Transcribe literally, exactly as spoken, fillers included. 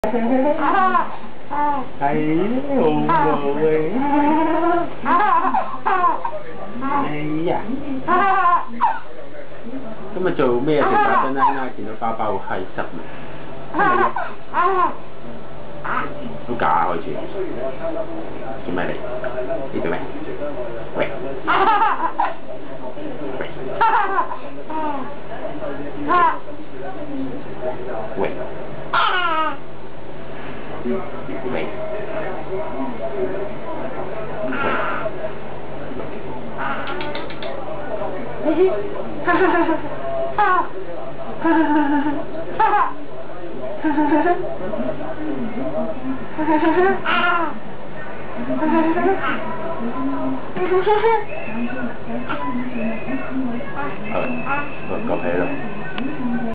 哎呦喂！哎呀！咁咪做咩？食打真奶奶見到包包好開心啊！好假開始，做咩嚟？你做咩？喂！喂！喂！喂！哈哈哈哈哈！哈哈哈哈哈！哈哈哈哈哈！哈哈哈哈哈！哈哈哈哈哈！哈哈哈哈哈！好，個個起咯。